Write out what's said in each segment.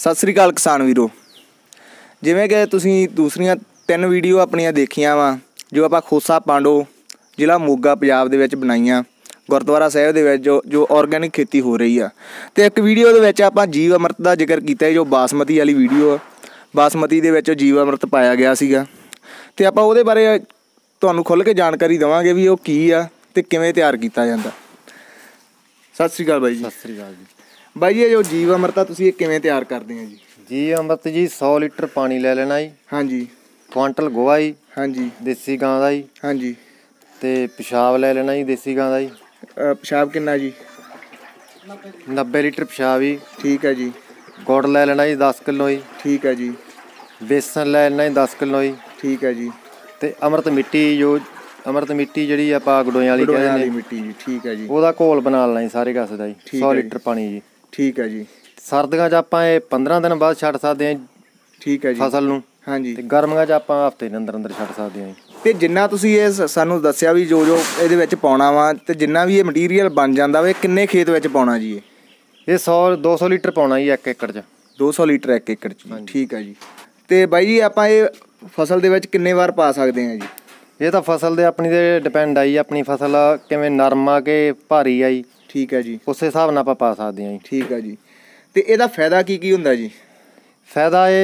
ਸਤਿ ਸ੍ਰੀ ਅਕਾਲ ਕਿਸਾਨ ਵੀਰੋ। ਜਿਵੇਂ ਕਿ ਤੁਸੀਂ ਦੂਸਰੀਆਂ 3 ਵੀਡੀਓ ਆਪਣੀਆਂ ਦੇਖੀਆਂ ਵਾ ਜੋ ਆਪਾਂ ਖੋਸਾ ਪਾਂਡੋ ਜ਼ਿਲ੍ਹਾ ਮੋਗਾ ਪੰਜਾਬ ਦੇ ਵਿੱਚ ਬਣਾਈਆਂ ਗੁਰਦੁਆਰਾ ਸਾਹਿਬ ਦੇ ਵਿੱਚ ਜੋ ਆਰਗੈਨਿਕ ਖੇਤੀ ਹੋ ਰਹੀ ਆ। ਅਤੇ ਇੱਕ ਵੀਡੀਓ ਦੇ ਵਿੱਚ ਆਪਾਂ ਜੀਵ ਅੰਮ੍ਰਿਤ ਦਾ ਜ਼ਿਕਰ ਕੀਤਾ ਜੋ ਬਾਸਮਤੀ ਵਾਲੀ ਵੀਡੀਓ ਆ। ਬਾਸਮਤੀ ਦੇ ਵਿੱਚ ਜੀਵ ਅੰਮ੍ਰਿਤ ਪਾਇਆ ਗਿਆ ਸੀਗਾ ਅਤੇ ਆਪਾਂ ਉਹਦੇ ਬਾਰੇ ਤੁਹਾਨੂੰ ਖੁੱਲ੍ਹ ਕੇ ਜਾਣਕਾਰੀ ਦੇਵਾਂਗੇ ਵੀ ਉਹ ਕੀ ਆ ਅਤੇ ਕਿਵੇਂ ਤਿਆਰ ਕੀਤਾ ਜਾਂਦਾ। ਸਤਿ ਸ਼੍ਰੀ ਅਕਾਲ ਬਾਈ ਜੀ। ਸਤਿ ਸ਼੍ਰੀ ਅਕਾਲ ਜੀ। ਬਾਈ ਜੀ, ਇਹ ਜੋ ਜੀਵ ਅੰਮ੍ਰਿਤ ਆ ਤੁਸੀਂ ਇਹ ਕਿਵੇਂ ਤਿਆਰ ਕਰਦੇ ਆ ਜੀ? ਜੀਵ ਅੰਮ੍ਰਿਤ ਜੀ 100 ਲੀਟਰ ਪਾਣੀ ਲੈ ਲੈਣਾ ਜੀ। ਹਾਂਜੀ। ਕੁਆਂਟਲ ਗੋਹਾ ਜੀ। ਹਾਂਜੀ। ਦੇਸੀ ਗਾਂ ਦਾ ਜੀ। ਹਾਂਜੀ। ਅਤੇ ਪਿਸ਼ਾਬ ਲੈ ਲੈਣਾ ਜੀ ਦੇਸੀ ਗਾਂ ਦਾ ਜੀ। ਪਿਸ਼ਾਬ ਕਿੰਨਾ ਜੀ? 90 ਲੀਟਰ ਪਿਸ਼ਾਬ ਜੀ। ਠੀਕ ਹੈ ਜੀ। ਗੁੜ ਲੈ ਲੈਣਾ ਜੀ 10 ਕਿਲੋ ਜੀ। ਠੀਕ ਹੈ ਜੀ। ਬੇਸਣ ਲੈ ਲੈਣਾ ਜੀ 10 ਕਿਲੋ ਜੀ। ਠੀਕ ਹੈ ਜੀ। ਅਤੇ ਅੰਮ੍ਰਿਤ ਮਿੱਟੀ ਜਿਹੜੀ ਆਪਾਂ ਗਡੋਇਆਂ ਵਾਲੀ ਕਹਿੰਦੇ ਨੇ ਮਿੱਟੀ ਜੀ। ਠੀਕ ਹੈ ਜੀ। ਉਹਦਾ ਘੋਲ ਬਣਾ ਲੈਣਾ ਜੀ ਸਾਰੇ ਕਾਸੇ ਦਾ ਜੀ। 100 ਲੀਟਰ ਪਾਣੀ ਜੀ। ਠੀਕ ਹੈ ਜੀ। ਸਰਦੀਆਂ 'ਚ ਆਪਾਂ ਇਹ 15 ਦਿਨ ਬਾਅਦ ਛੱਡ ਸਕਦੇ ਹਾਂ। ਠੀਕ ਹੈ ਜੀ। ਫਸਲ ਨੂੰ। ਹਾਂਜੀ। ਅਤੇ ਗਰਮੀਆਂ 'ਚ ਆਪਾਂ ਹਫ਼ਤੇ ਦੇ ਅੰਦਰ ਛੱਡ ਸਕਦੇ ਹਾਂ ਜੀ। ਅਤੇ ਜਿੰਨਾ ਤੁਸੀਂ ਇਹ ਸਾਨੂੰ ਦੱਸਿਆ ਵੀ ਜੋ ਇਹਦੇ ਵਿੱਚ ਪਾਉਣਾ ਵਾ ਅਤੇ ਜਿੰਨਾ ਵੀ ਇਹ ਮਟੀਰੀਅਲ ਬਣ ਜਾਂਦਾ ਵਾ ਇਹ ਕਿੰਨੇ ਖੇਤ ਵਿੱਚ ਪਾਉਣਾ ਜੀ? ਇਹ 200 ਲੀਟਰ ਪਾਉਣਾ ਜੀ 1 ਏਕੜ 'ਚ। 200 ਲੀਟਰ 1 ਏਕੜ 'ਚ। ਠੀਕ ਹੈ ਜੀ। ਅਤੇ ਬਾਈ ਜੀ ਆਪਾਂ ਇਹ ਫਸਲ ਦੇ ਵਿੱਚ ਕਿੰਨੇ ਵਾਰ ਪਾ ਸਕਦੇ ਹਾਂ ਜੀ? ਇਹ ਤਾਂ ਫਸਲ ਦੇ ਆਪਣੀ 'ਤੇ ਡਿਪੈਂਡ ਆ ਜੀ। ਆਪਣੀ ਫਸਲ ਕਿਵੇਂ ਨਰਮ ਆ ਕਿ ਭਾਰੀ ਆ ਜੀ। ਠੀਕ ਹੈ ਜੀ। ਉਸ ਹਿਸਾਬ ਨਾਲ ਆਪਾਂ ਪਾ ਸਕਦੇ ਹਾਂ ਜੀ। ਠੀਕ ਹੈ ਜੀ। ਅਤੇ ਇਹਦਾ ਫਾਇਦਾ ਕੀ ਹੁੰਦਾ ਜੀ? ਫਾਇਦਾ ਇਹ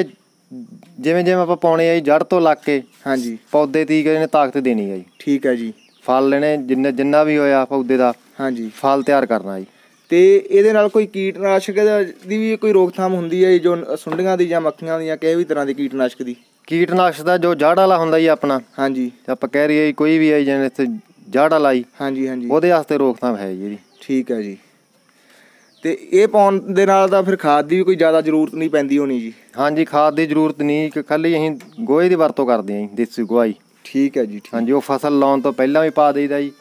ਜਿਵੇਂ ਆਪਾਂ ਪਾਉਣੇ ਆ ਜੀ ਜੜ੍ਹ ਤੋਂ ਲੱਗ ਕੇ। ਹਾਂਜੀ। ਪੌਦੇ ਦੀ ਇਹਨੇ ਤਾਕਤ ਦੇਣੀ ਆ ਜੀ। ਠੀਕ ਹੈ ਜੀ। ਫਲ ਲੈਣੇ ਜਿੰਨਾ ਵੀ ਹੋਇਆ ਪੌਦੇ ਦਾ। ਹਾਂਜੀ। ਫਲ ਤਿਆਰ ਕਰਨਾ ਜੀ। ਅਤੇ ਇਹਦੇ ਨਾਲ ਕੋਈ ਕੀਟਨਾਸ਼ਕ ਦੀ ਵੀ ਕੋਈ ਰੋਕਥਾਮ ਹੁੰਦੀ ਹੈ ਜੋ ਸੁੰਡੀਆਂ ਦੀ ਜਾਂ ਮੱਖੀਆਂ ਦੀ ਜਾਂ ਕਿਸੇ ਵੀ ਤਰ੍ਹਾਂ ਦੀ ਕੀਟਨਾਸ਼ਕ ਦੀ? ਕੀਟਨਾਸ਼ਕ ਦਾ ਜੋ ਜੜ੍ਹ ਵਾਲਾ ਹੁੰਦਾ ਜੀ ਆਪਣਾ। ਹਾਂਜੀ। ਆਪਾਂ ਕਹਿ ਰਹੀਏ ਕੋਈ ਵੀ ਹੈ ਜਿਵੇਂ ਇੱਥੇ ਜੜ੍ਹ ਵਾਲਾ ਜੀ। ਹਾਂਜੀ ਹਾਂਜੀ। ਉਹਦੇ ਵਾਸਤੇ ਰੋਕਥਾਮ ਹੈ ਜੀ ਇਹਦੀ। ਠੀਕ ਹੈ ਜੀ। ਅਤੇ ਇਹ ਪਾਉਣ ਦੇ ਨਾਲ ਤਾਂ ਫਿਰ ਖਾਦ ਦੀ ਵੀ ਕੋਈ ਜ਼ਿਆਦਾ ਜ਼ਰੂਰਤ ਨਹੀਂ ਪੈਂਦੀ ਹੋਣੀ ਜੀ? ਹਾਂਜੀ, ਖਾਦ ਦੀ ਜ਼ਰੂਰਤ ਨਹੀਂ। ਖਾਲੀ ਅਸੀਂ ਗੋਹੇ ਦੀ ਵਰਤੋਂ ਕਰਦੇ ਹਾਂ ਜੀ, ਦੇਸੀ ਗੋਹਾ ਜੀ। ਠੀਕ ਹੈ ਜੀ। ਹਾਂਜੀ, ਉਹ ਫਸਲ ਲਾਉਣ ਤੋਂ ਪਹਿਲਾਂ ਵੀ ਪਾ ਦਈਦਾ ਜੀ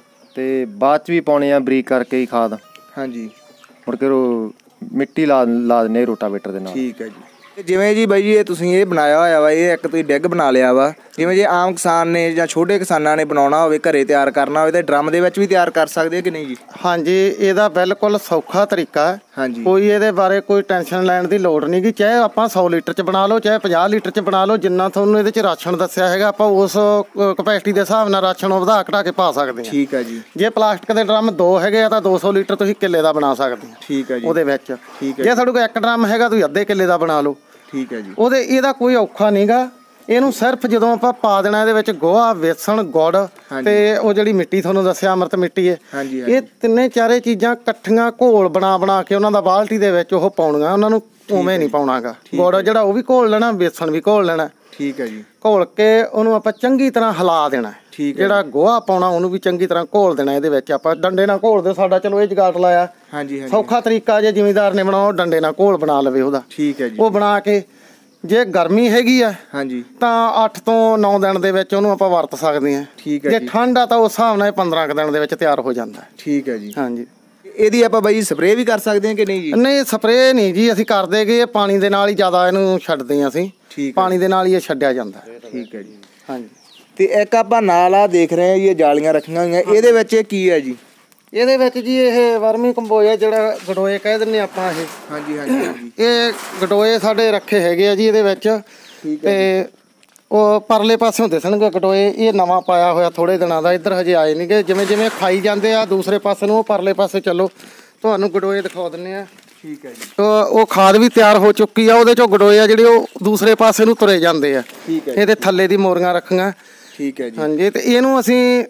ਅਤੇ ਬਾਅਦ 'ਚ ਵੀ ਪਾਉਣੇ ਆ ਬਰੀਕ ਕਰਕੇ ਹੀ ਖਾਦ। ਹਾਂਜੀ। ਮੁੜ ਕੇ ਮਿੱਟੀ ਲਾ ਦਿੰਦੇ ਰੋਟਾਵੇਟਰ ਦੇ ਨਾਲ। ਠੀਕ ਹੈ ਜੀ। ਜਿਵੇਂ ਜੀ ਬਾਈ ਜੀ ਇਹ ਤੁਸੀਂ ਇਹ ਬਣਾਇਆ ਹੋਇਆ ਵਾ, ਇਹ ਇੱਕ ਤੁਸੀਂ ਡਿੱਗ ਬਣਾ ਲਿਆ ਵਾ। ਜਿਵੇਂ ਜੇ ਆਮ ਕਿਸਾਨ ਨੇ ਜਾਂ ਛੋਟੇ ਕਿਸਾਨਾਂ ਨੇ ਬਣਾਉਣਾ ਹੋਵੇ, ਘਰੇ ਤਿਆਰ ਕਰਨਾ ਹੋਵੇ ਤਾਂ ਡਰਮ ਦੇ ਵਿੱਚ ਵੀ ਤਿਆਰ ਕਰ ਸਕਦੇ ਕਿ ਨਹੀਂ ਜੀ? ਹਾਂਜੀ, ਇਹਦਾ ਬਿਲਕੁਲ ਸੌਖਾ ਤਰੀਕਾ ਹੈ। ਹਾਂਜੀ। ਕੋਈ ਇਹਦੇ ਬਾਰੇ ਕੋਈ ਟੈਨਸ਼ਨ ਲੈਣ ਦੀ ਲੋੜ ਨਹੀਂ ਗੀ। ਚਾਹੇ ਆਪਾਂ 100 ਲੀਟਰ 'ਚ ਬਣਾ ਲਓ, ਚਾਹੇ 50 ਲੀਟਰ 'ਚ ਬਣਾ ਲਓ। ਜਿੰਨਾ ਤੁਹਾਨੂੰ ਇਹਦੇ 'ਚ ਰਾਸ਼ਨ ਦੱਸਿਆ ਹੈਗਾ ਆਪਾਂ ਉਸ ਕਪੈਸਿਟੀ ਦੇ ਹਿਸਾਬ ਨਾਲ ਰਾਸ਼ਨ ਵਧਾ ਘਟਾ ਕੇ ਪਾ ਸਕਦੇ ਹਾਂ। ਠੀਕ ਹੈ ਜੀ। ਜੇ ਪਲਾਸਟਿਕ ਦੇ ਡਰਮ 2 ਹੈਗੇ ਆ ਤਾਂ 200 ਲੀਟਰ ਤੁਸੀਂ ਕਿੱਲੇ ਦਾ ਬਣਾ ਸਕਦੇ ਹੋ। ਠੀਕ ਹੈ ਜੀ। ਉਹਦੇ ਵਿੱਚ ਠੀਕ ਹੈ। ਜੇ ਤੁਹਾਡੇ ਕੋਲ 1 ਡਰਮ ਹੈਗਾ ਤੁਸੀਂ ਅੱਧੇ ਕਿੱਲੇ ਦਾ ਬਣਾ ਲਓ। ਠੀਕ ਹੈ ਜੀ। ਇਹਦਾ ਕੋਈ ਔਖਾ ਨਹੀਂ ਗਾ। ਇਹਨੂੰ ਸਿਰਫ ਜਦੋਂ ਆਪਾਂ ਪਾ ਦੇਣਾ ਇਹਦੇ ਵਿੱਚ ਗੋਹਾ, ਵੇਸਣ, ਗੁੜ ਤੇ ਉਹ ਜਿਹੜੀ ਮਿੱਟੀ ਤੁਹਾਨੂੰ ਦੱਸਿਆ ਅੰਮ੍ਰਿਤ ਮਿੱਟੀ ਹੈ, ਇਹ ਤਿੰਨੇ ਚਾਰੇ ਚੀਜ਼ਾਂ ਇਕੱਠੀਆਂ ਘੋਲ ਬਣਾ ਕੇ ਉਹਨਾਂ ਦਾ ਬਾਲਟੀ ਦੇ ਵਿੱਚ ਉਹ ਪਾਉਣੀਆਂ। ਉਹਨਾਂ ਨੂੰ ਉਵੇਂ ਨਹੀਂ ਪਾਉਣਾ ਗਾ। ਗੁੜ ਜਿਹੜਾ ਉਹ ਵੀ ਘੋਲ ਲੈਣਾ, ਵੇਸਣ ਵੀ ਘੋਲ ਲੈਣਾ। ਠੀਕ ਹੈ ਜੀ। ਘੋਲ ਕੇ ਉਹਨੂੰ ਆਪਾਂ ਚੰਗੀ ਤਰ੍ਹਾਂ ਹਿਲਾ ਦੇਣਾ। ਜਿਹੜਾ ਗੋਹਾ ਪਾਉਣਾ ਉਹਨੂੰ ਵੀ ਚੰਗੀ ਤਰ੍ਹਾਂ ਘੋਲ ਦੇਣਾ। ਇਹਦੇ ਵਿੱਚ ਆਪਾਂ ਡੰਡੇ ਨਾਲ ਘੋਲਦੇ। ਸਾਡਾ ਚਲੋ ਇਹ ਜਗਾਟ ਲਾਇਆ। ਹਾਂਜੀ। ਸੌਖਾ ਤਰੀਕਾ ਜੇ ਜ਼ਿਮੀਂਦਾਰ ਨੇ ਬਣਾਉ ਡੰਡੇ ਨਾਲ ਘੋਲ ਬਣਾ ਲਵੇ ਉਹਦਾ। ਠੀਕ ਹੈ ਜੀ। ਉਹ ਬਣਾ ਕੇ ਜੇ ਗਰਮੀ ਹੈਗੀ ਆ ਤਾਂ 8 ਤੋਂ 9 ਦਿਨ ਦੇ ਵਿੱਚ ਉਹਨੂੰ ਆਪਾਂ ਵਰਤ ਸਕਦੇ ਹਾਂ। ਠੀਕ ਹੈ। ਜੇ ਠੰਡ ਆ ਤਾਂ ਉਸ ਹਿਸਾਬ ਨਾਲ 15 ਕੁ ਦਿਨ ਦੇ ਵਿੱਚ ਤਿਆਰ ਹੋ ਜਾਂਦਾ। ਠੀਕ ਹੈ ਜੀ। ਹਾਂਜੀ। ਇਹਦੀ ਆਪਾਂ ਬਾਈ ਸਪਰੇਅ ਵੀ ਕਰ ਸਕਦੇ ਹਾਂ ਕਿ ਨਹੀਂ ਜੀ? ਨਹੀਂ, ਸਪਰੇਅ ਨਹੀਂ ਜੀ ਅਸੀਂ ਕਰਦੇ ਗੇ। ਪਾਣੀ ਦੇ ਨਾਲ ਹੀ ਜ਼ਿਆਦਾ ਇਹਨੂੰ ਛੱਡਦੇ ਹਾਂ ਅਸੀਂ। ਪਾਣੀ ਦੇ ਨਾਲ ਹੀ ਇਹ ਛੱਡਿਆ ਜਾਂਦਾ। ਠੀਕ ਹੈ ਜੀ। ਹਾਂਜੀ। ਅਤੇ ਇੱਕ ਆਪਾਂ ਨਾਲ ਆ ਦੇਖ ਰਹੇ ਹਾਂ ਜੀ, ਇਹ ਜਾਲੀਆਂ ਰੱਖੀਆਂ ਹੋਈਆਂ, ਇਹਦੇ ਵਿੱਚ ਇਹ ਕੀ ਹੈ ਜੀ? ਇਹਦੇ ਵਿੱਚ ਜੀ ਇਹ ਵਰਮੀ ਕੰਪੋਜ਼ ਜਿਹੜਾ ਗਡੋਏ ਕਹਿ ਦਿੰਦੇ ਆਪਾਂ ਇਹ। ਹਾਂਜੀ ਹਾਂਜੀ ਹਾਂਜੀ। ਇਹ ਗਡੋਏ ਸਾਡੇ ਰੱਖੇ ਹੈਗੇ ਆ ਜੀ ਇਹਦੇ ਵਿੱਚ। ਅਤੇ ਉਹ ਪਰਲੇ ਪਾਸਿਓਂ ਦਿਸਣਗੇ ਗਡੋਏ। ਇਹ ਨਵਾਂ ਪਾਇਆ ਹੋਇਆ ਥੋੜ੍ਹੇ ਦਿਨਾਂ ਦਾ, ਇੱਧਰ ਹਜੇ ਆਏ ਨਹੀਂ ਗੇ। ਜਿਵੇਂ ਖਾਈ ਜਾਂਦੇ ਆ ਦੂਸਰੇ ਪਾਸੇ ਨੂੰ, ਉਹ ਪਰਲੇ ਪਾਸੇ ਚੱਲੋ ਤੁਹਾਨੂੰ ਗਡੋਏ ਦਿਖਾ ਦਿੰਦੇ ਆ। ਠੀਕ ਹੈ ਜੀ। ਉਹ ਖਾਦ ਵੀ ਤਿਆਰ ਹੋ ਚੁੱਕੀ ਆ। ਉਹਦੇ 'ਚੋਂ ਗਡੋਏ ਆ ਜਿਹੜੇ ਉਹ ਦੂਸਰੇ ਪਾਸੇ ਨੂੰ ਤੁਰੇ ਜਾਂਦੇ ਆ। ਠੀਕ ਹੈ। ਇਹਦੇ ਥੱਲੇ ਦੀ ਮੋਰੀਆਂ ਰੱਖੀਆਂ। ਠੀਕ ਹੈ ਜੀ। ਹਾਂਜੀ। ਅਤੇ ਇਹਨੂੰ ਅਸੀਂ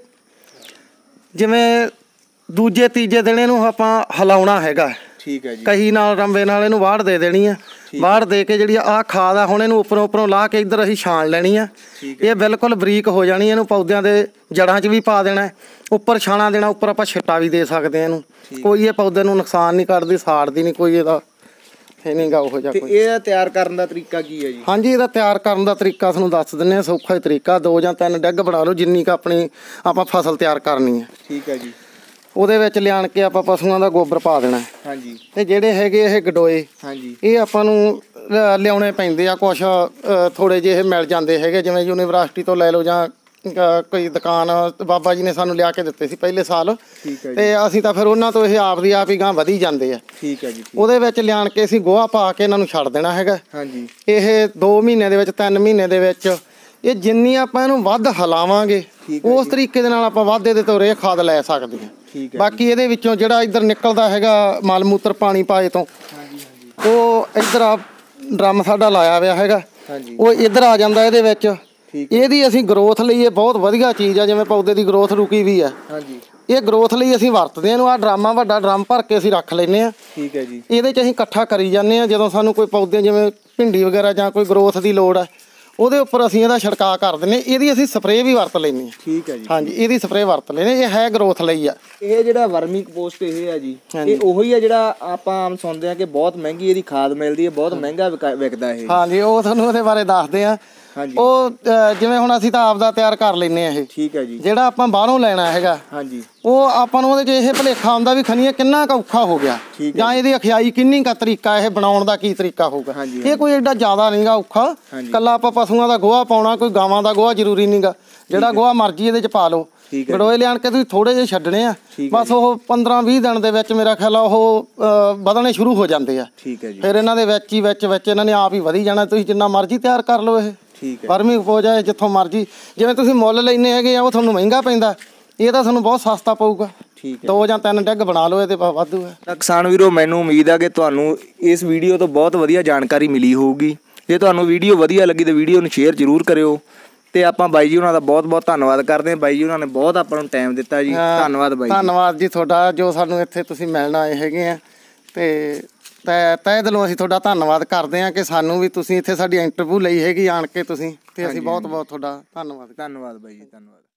ਜਿਵੇਂ ਦੂਜੇ ਤੀਜੇ ਦਿਨ ਇਹਨੂੰ ਆਪਾਂ ਹਿਲਾਉਣਾ ਹੈਗਾ। ਠੀਕ ਹੈ ਜੀ। ਕਹੀ ਨਾਲ ਰੰਬੇ ਨਾਲ ਇਹਨੂੰ ਵਾੜ ਦੇ ਦੇਣੀ ਆ। ਵਾੜ ਦੇ ਕੇ ਜਿਹੜੀ ਆਹ ਖਾਦ ਆ ਹੁਣ ਇਹਨੂੰ ਉੱਪਰੋਂ ਲਾ ਕੇ ਇੱਧਰ ਅਸੀਂ ਛਾਣ ਲੈਣੀ ਆ। ਇਹ ਬਿਲਕੁਲ ਬਰੀਕ ਹੋ ਜਾਣੀ। ਇਹਨੂੰ ਪੌਦਿਆਂ ਦੇ ਜੜ੍ਹਾਂ 'ਚ ਵੀ ਪਾ ਦੇਣਾ। ਉੱਪਰ ਛਾਣਾ ਦੇਣਾ। ਉੱਪਰ ਆਪਾਂ ਛਿੱਟਾ ਵੀ ਦੇ ਸਕਦੇ ਹਾਂ ਇਹਨੂੰ। ਕੋਈ ਇਹ ਪੌਦੇ ਨੂੰ ਨੁਕਸਾਨ ਨਹੀਂ ਕਰਦੀ, ਸਾੜਦੀ ਨਹੀਂ ਕੋਈ। ਇਹਦਾ ਇਹ ਨਹੀਂ ਗਾ ਉਹੋ ਜਿਹਾ। ਅਤੇ ਇਹ ਤਿਆਰ ਕਰਨ ਦਾ ਤਰੀਕਾ ਕੀ ਹੈ ਜੀ? ਹਾਂਜੀ, ਇਹਦਾ ਤਿਆਰ ਕਰਨ ਦਾ ਤਰੀਕਾ ਤੁਹਾਨੂੰ ਦੱਸ ਦਿੰਦੇ ਹਾਂ। ਸੌਖਾ ਹੀ ਤਰੀਕਾ। 2 ਜਾਂ 3 ਡਿੱਗ ਬਣਾ ਲਓ ਜਿੰਨੀ ਕੁ ਆਪਣੀ ਆਪਾਂ ਫਸਲ ਤਿਆਰ ਕਰਨੀ ਹੈ। ਠੀਕ ਹੈ ਜੀ। ਉਹਦੇ ਵਿੱਚ ਲਿਆਣ ਕੇ ਆਪਾਂ ਪਸ਼ੂਆਂ ਦਾ ਗੋਬਰ ਪਾ ਦੇਣਾ। ਹਾਂਜੀ। ਅਤੇ ਜਿਹੜੇ ਹੈਗੇ ਇਹ ਗਡੋਏ, ਹਾਂਜੀ, ਇਹ ਆਪਾਂ ਨੂੰ ਲਿਆਉਣੇ ਪੈਂਦੇ ਆ। ਕੁਛ ਥੋੜ੍ਹੇ ਜਿਹੇ ਮਿਲ ਜਾਂਦੇ ਹੈਗੇ, ਜਿਵੇਂ ਯੂਨੀਵਰਸਿਟੀ ਤੋਂ ਲੈ ਲਓ ਜਾਂ ਕੋਈ ਦੁਕਾਨ ਬਾਬਾ ਜੀ ਨੇ ਸਾਨੂੰ ਲਿਆ ਕੇ ਦਿੱਤੇ ਸੀ ਪਹਿਲੇ ਸਾਲ। ਠੀਕ ਹੈ ਜੀ। ਤੇ ਅਸੀਂ ਤਾਂ ਫਿਰ ਉਹਨਾਂ ਤੋਂ ਇਹ ਆਪ ਦੀ ਆਪ ਹੀ ਗਾਂ ਵਧੀ ਜਾਂਦੇ ਆ। ਠੀਕ ਹੈ ਜੀ। ਉਹਦੇ ਵਿੱਚ ਲਿਆਣ ਕੇ ਅਸੀਂ ਗੋਹਾ ਪਾ ਕੇ ਇਹਨਾਂ ਨੂੰ ਛੱਡ ਦੇਣਾ ਹੈਗਾ। ਹਾਂਜੀ। ਇਹ 2 ਮਹੀਨੇ ਦੇ ਵਿੱਚ 3 ਮਹੀਨੇ ਦੇ ਵਿੱਚ ਇਹ ਜਿੰਨੀ ਆਪਾਂ ਇਹਨੂੰ ਵੱਧ ਹਿਲਾਵਾਂਗੇ ਉਸ ਤਰੀਕੇ ਦੇ ਨਾਲ ਆਪਾਂ ਵੱਧ ਇਹਦੇ ਤੋਂ ਰੇਹ ਖਾਦ ਲੈ ਸਕਦੇ ਹਾਂ। ਬਾਕੀ ਇਹਦੇ ਵਿੱਚੋਂ ਜਿਹੜਾ ਇੱਧਰ ਨਿਕਲਦਾ ਹੈਗਾ ਮਲ ਮੂਤਰ ਪਾਣੀ ਪਾਏ ਤੋਂ, ਉਹ ਇੱਧਰ ਆ ਡਰਮ ਸਾਡਾ ਲਾਇਆ ਹੋਇਆ ਹੈਗਾ, ਉਹ ਇੱਧਰ ਆ ਜਾਂਦਾ ਇਹਦੇ ਵਿੱਚ। ਇਹਦੀ ਅਸੀਂ ਗਰੋਥ ਲਈ ਇਹ ਬਹੁਤ ਵਧੀਆ ਚੀਜ਼ ਆ, ਜਿਵੇਂ ਪੌਦੇ ਦੀ ਗਰੋਥ ਰੁਕੀ ਵੀ ਆ। ਇਹ ਗਰੋਥ ਲਈ ਅਸੀਂ ਵਰਤਦੇ ਇਹਨੂੰ। ਆਹ ਡਰਾਮਾ ਵੱਡਾ ਡਰਮ ਭਰ ਕੇ ਅਸੀਂ ਰੱਖ ਲੈਂਦੇ ਹਾਂ। ਠੀਕ ਹੈ ਜੀ। ਇਹਦੇ 'ਚ ਅਸੀਂ ਇਕੱਠਾ ਕਰੀ ਜਾਂਦੇ ਹਾਂ। ਜਦੋਂ ਸਾਨੂੰ ਕੋਈ ਪੌਦੇ ਜਿਵੇਂ ਭਿੰਡੀ ਵਗੈਰਾ ਜਾਂ ਕੋਈ ਗਰੋਥ ਦੀ ਲੋੜ ਹੈ, ਉਹਦੇ ਉੱਪਰ ਅਸੀਂ ਇਹਦਾ ਛਿੜਕਾਅ ਕਰ ਦਿੰਦੇ। ਇਹਦੀ ਅਸੀਂ ਸਪਰੇਅ ਵੀ ਵਰਤ ਲੈਂਦੇ ਹਾਂ। ਠੀਕ ਹੈ ਜੀ। ਹਾਂਜੀ, ਇਹਦੀ ਸਪਰੇਅ ਵਰਤ ਲੈਂਦੇ। ਇਹ ਹੈ ਗਰੋਥ ਲਈ ਆ। ਇਹ ਜਿਹੜਾ ਵਰਮੀ ਕੰਪੋਸਟ ਇਹ ਹੈ ਜੀ, ਇਹ ਉਹੀ ਆ ਜਿਹੜਾ ਆਪਾਂ ਆਮ ਸੁਣਦੇ ਆ ਕਿ ਬਹੁਤ ਮਹਿੰਗੀ ਇਹਦੀ ਖਾਦ ਮਿਲਦੀ ਹੈ, ਬਹੁਤ ਮਹਿੰਗਾ ਵਿਕਦਾ ਇਹ। ਹਾਂਜੀ, ਉਹ ਤੁਹਾਨੂੰ ਉਹਦੇ ਬਾਰੇ ਦੱਸਦੇ ਆ। ਉਹ ਜਿਵੇਂ ਹੁਣ ਅਸੀਂ ਤਾਂ ਆਪ ਦਾ ਤਿਆਰ ਕਰ ਲੈਂਦੇ ਆ ਇਹ। ਠੀਕ ਹੈ ਜੀ। ਜਿਹੜਾ ਆਪਾਂ ਬਾਹਰੋਂ ਲੈਣਾ ਹੈਗਾ, ਹਾਂਜੀ, ਉਹ ਆਪਾਂ ਨੂੰ ਉਹਦੇ 'ਚ ਇਹ ਭੁਲੇਖਾ ਹੁੰਦਾ ਵੀ ਖਨੀਏ ਕਿੰਨਾ ਕੁ ਔਖਾ ਹੋ ਗਿਆ, ਜਾਂ ਇਹਦੀ ਅਖਿਆਈ ਕਿੰਨੀ ਕੁ ਤਰੀਕਾ, ਇਹ ਬਣਾਉਣ ਦਾ ਕੀ ਤਰੀਕਾ ਹੋਊਗਾ। ਇਹ ਕੋਈ ਏਡਾ ਜ਼ਿਆਦਾ ਨਹੀਂਗਾ ਔਖਾ। ਕੱਲਾ ਆਪਾਂ ਪਸ਼ੂਆਂ ਦਾ ਗੋਹਾ ਪਾਉਣਾ, ਕੋਈ ਗਾਵਾਂ ਦਾ ਗੋਹਾ ਜ਼ਰੂਰੀ ਨਹੀਂਗਾ। ਜਿਹੜਾ ਗੋਹਾ ਮਰਜ਼ੀ ਇਹਦੇ 'ਚ ਪਾ ਲਓ। ਗੜੋਏ ਲਿਆਣ ਕੇ ਤੁਸੀਂ ਥੋੜੇ ਜਿਹੇ ਛੱਡਣੇ ਆ, ਬਸ ਉਹ 15-20 ਦਿਨ ਦੇ ਵਿੱਚ ਮੇਰਾ ਖਿਆਲ ਉਹ ਵਧਣੇ ਸ਼ੁਰੂ ਹੋ ਜਾਂਦੇ ਆ। ਠੀਕ ਹੈ ਜੀ। ਫਿਰ ਇਹਨਾਂ ਦੇ ਵਿੱਚ ਹੀ ਵਿੱਚ ਇਹਨਾਂ ਨੇ ਆਪ ਹੀ ਵਧੀ ਜਾਣਾ। ਤੁਸੀਂ ਜਿੰਨਾ ਮਰਜ਼ੀ ਤਿਆਰ ਕਰ ਲਓ ਇਹ। ਵਰਮੀ ਕੰਪੋਸਟ ਹੈ ਜਿੱਥੋਂ ਮਰਜ਼ੀ, ਜਿਵੇਂ ਤੁਸੀਂ ਮੁੱਲ ਲੈਣੇ ਹੈਗੇ ਆ ਉਹ ਤੁਹਾਨੂੰ ਮਹਿੰਗਾ ਪੈਂਦਾ, ਇਹ ਤਾਂ ਤੁਹਾਨੂੰ ਬਹੁਤ ਸਸਤਾ ਪਊਗਾ। 2 ਜਾਂ 3 ਡੈਗ ਬਣਾ ਲਓ, ਇਹਦੇ ਵਾਧੂ ਹੈ। ਤਾਂ ਕਿਸਾਨ ਵੀਰੋ, ਮੈਨੂੰ ਉਮੀਦ ਆ ਕਿ ਤੁਹਾਨੂੰ ਇਸ ਵੀਡੀਓ ਤੋਂ ਬਹੁਤ ਵਧੀਆ ਜਾਣਕਾਰੀ ਮਿਲੀ ਹੋਊਗੀ। ਜੇ ਤੁਹਾਨੂੰ ਵੀਡੀਓ ਵਧੀਆ ਲੱਗੀ ਤਾਂ ਵੀਡੀਓ ਨੂੰ ਸ਼ੇਅਰ ਜ਼ਰੂਰ ਕਰਿਓ। ਤੇ ਆਪਾਂ ਬਾਈ ਜੀ ਉਹਨਾਂ ਦਾ ਬਹੁਤ ਬਹੁਤ ਧੰਨਵਾਦ ਕਰਦੇ ਹਾਂ। ਬਾਈ ਜੀ ਉਹਨਾਂ ਨੇ ਬਹੁਤ ਆਪਾਂ ਨੂੰ ਟਾਈਮ ਦਿੱਤਾ ਜੀ। ਧੰਨਵਾਦ ਬਾਈ। ਧੰਨਵਾਦ ਜੀ ਤੁਹਾਡਾ, ਜੋ ਸਾਨੂੰ ਇੱਥੇ ਤੁਸੀਂ ਮਿਲਣ ਆਏ ਹੈਗੇ ਆ। ਤੇ ਤਹਿ ਦਿਲੋਂ ਅਸੀਂ ਤੁਹਾਡਾ ਧੰਨਵਾਦ ਕਰਦੇ ਹਾਂ ਕਿ ਸਾਨੂੰ ਵੀ ਤੁਸੀਂ ਇੱਥੇ ਸਾਡੀ ਇੰਟਰਵਿਊ ਲਈ ਹੈਗੀ ਆਣ ਕੇ ਤੁਸੀਂ। ਤੇ ਅਸੀਂ ਬਹੁਤ ਬਹੁਤ ਤੁਹਾਡਾ ਧੰਨਵਾਦ। ਧੰਨਵਾਦ ਬਾਈ ਜੀ, ਧੰਨਵਾਦ।